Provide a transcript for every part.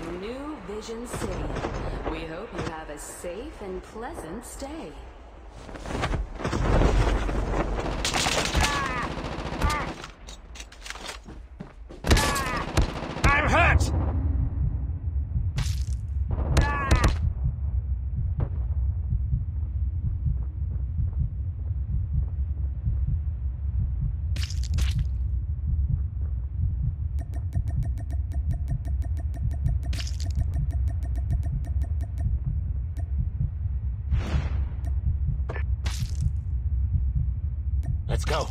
New Vision City. We hope you have a safe and pleasant stay. I'm hurt! Let's go.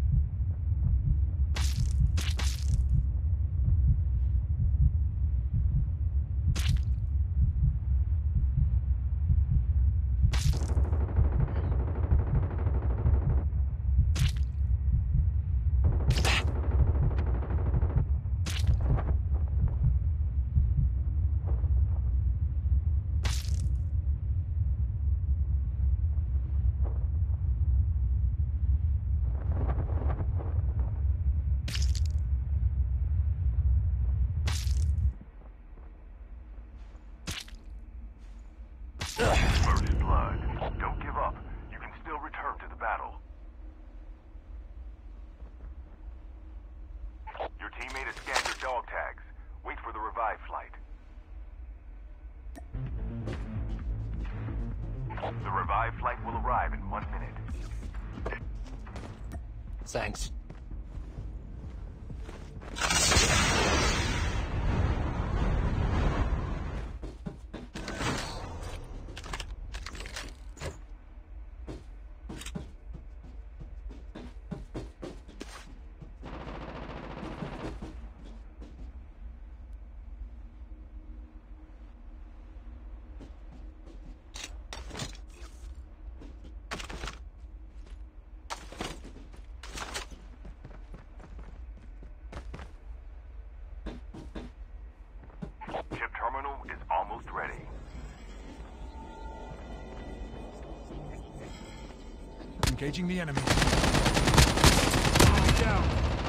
First blood. Don't give up. You can still return to the battle. Your teammate has scanned your dog tags. Wait for the revive flight. The revive flight will arrive in 1 minute. Thanks. Chip terminal is almost ready. Engaging the enemy. Down.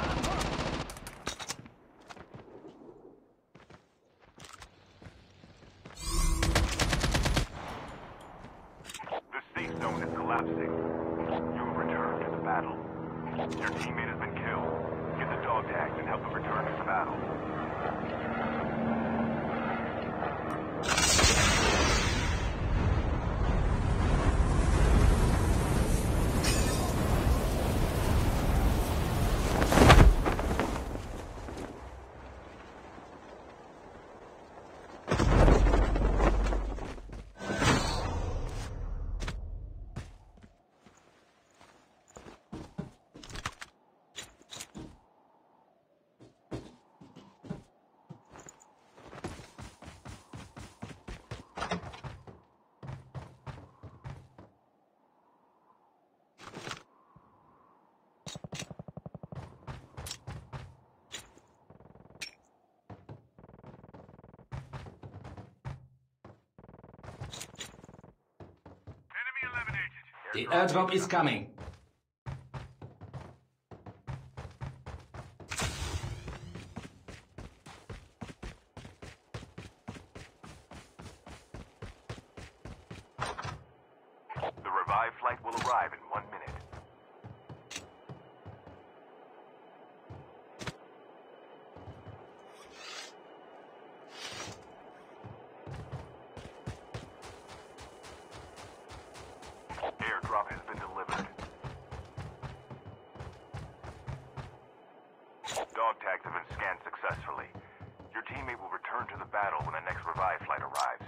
The safe zone is collapsing. You've returned to the battle. Your teammate has been killed. Get the dog tags and help them return to the battle. The airdrop is coming. The revive flight will arrive in 1 minute. Airdrop has been delivered. Dog tags have been scanned successfully. Your teammate will return to the battle when the next revive flight arrives.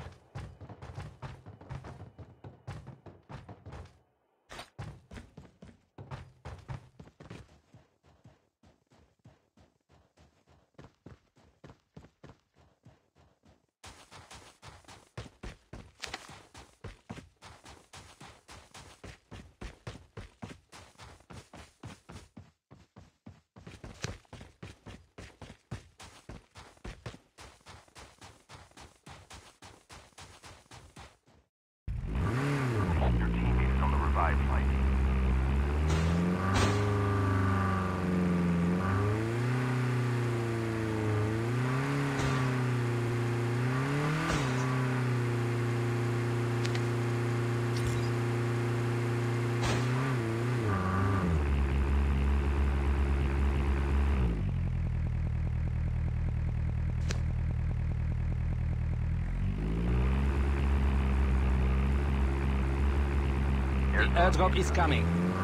Airdrop is coming.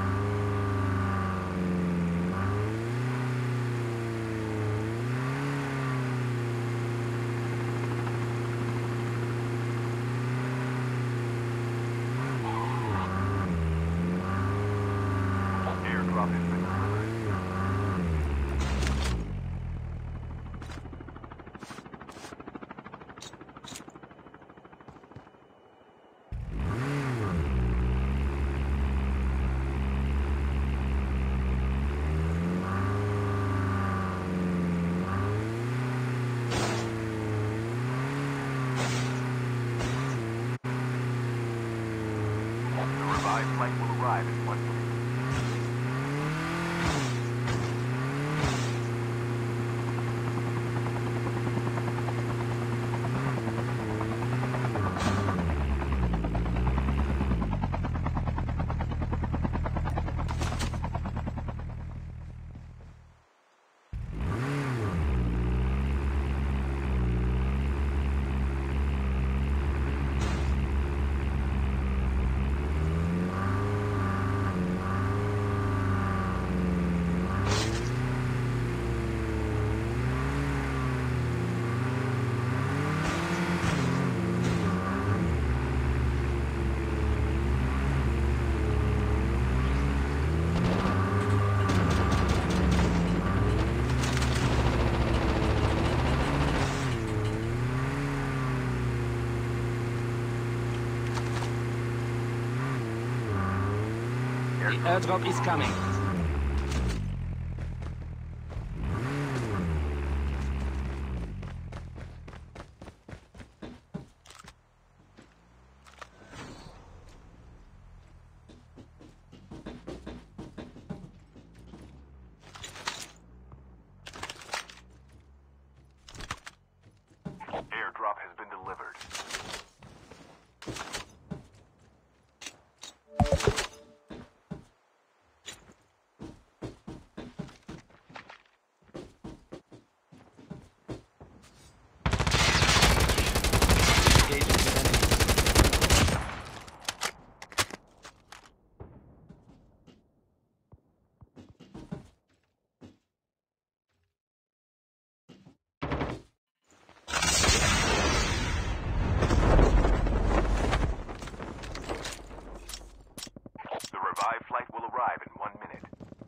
Airdrop has been delivered. The revived flight will arrive in 1 minute. The airdrop is coming. Airdrop has been delivered. Engaging with enemy. The revived flight will arrive in 1 minute.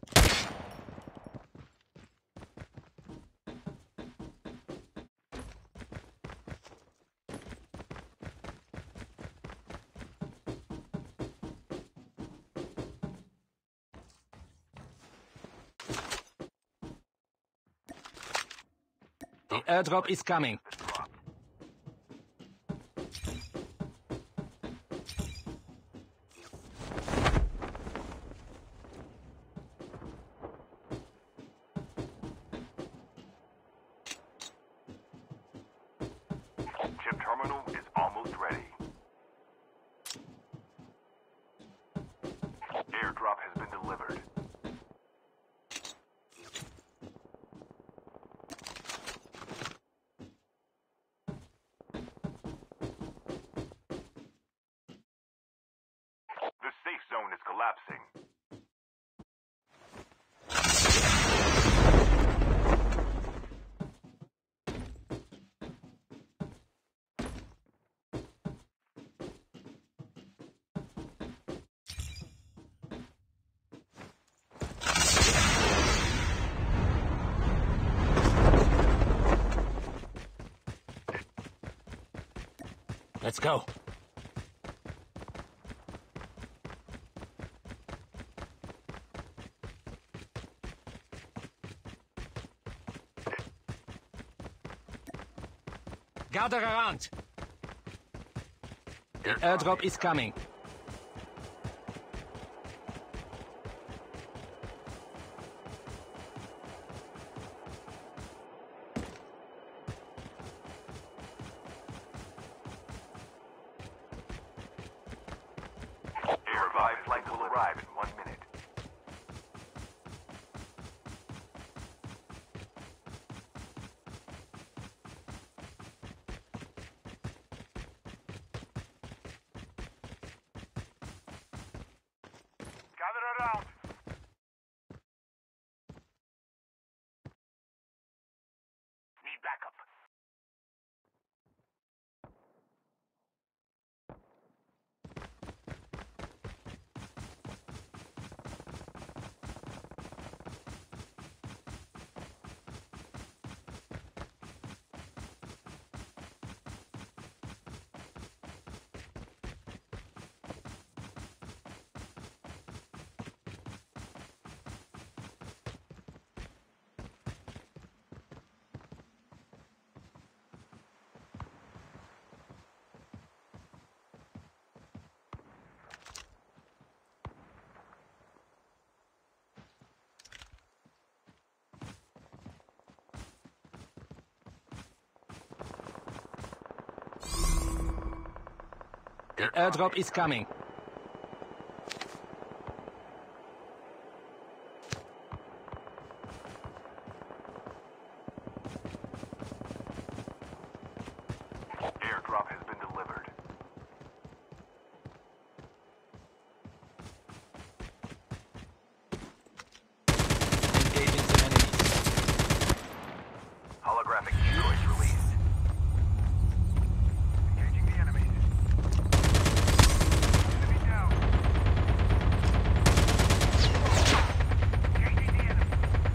The airdrop is coming. The drop. Chip terminal is almost ready. Airdrop has been delivered. The safe zone is collapsing. Let's go. Gather around. The airdrop is coming. A revived flight will arrive in 1 minute. need backup. The airdrop is coming. Airdrop has been delivered. Engaging the enemies. Holographic decoys released. Engaging the enemies. Enemy down. Engaging the enemy.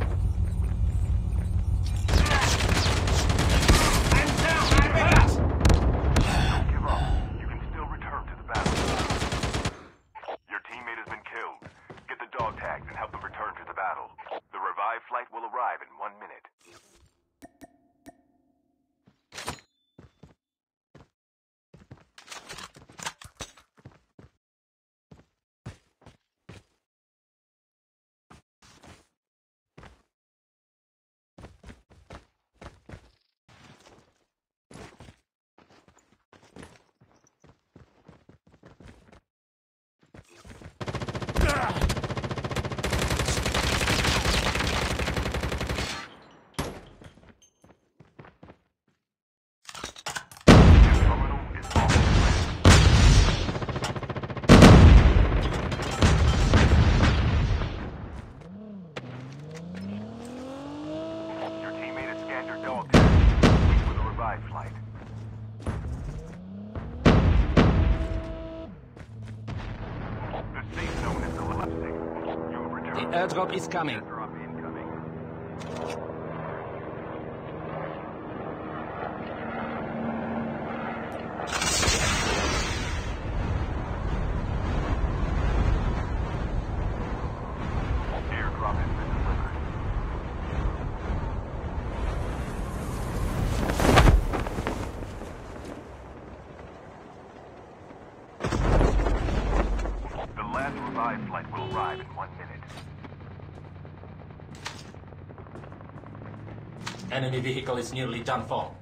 Don't give up. You can still return to the battle. Your teammate has been killed. Get the dog tags and help them return to the battle. The revived flight will arrive in 1 minute. Terminal is Your teammate has scanned your dog tag. Wait for the revived flight. The safe zone is collapsing. You have returned. The airdrop is coming. Airdrop incoming. Airdrop has been delivered. The last revived flight will arrive in 1 minute. Enemy vehicle is nearly done for.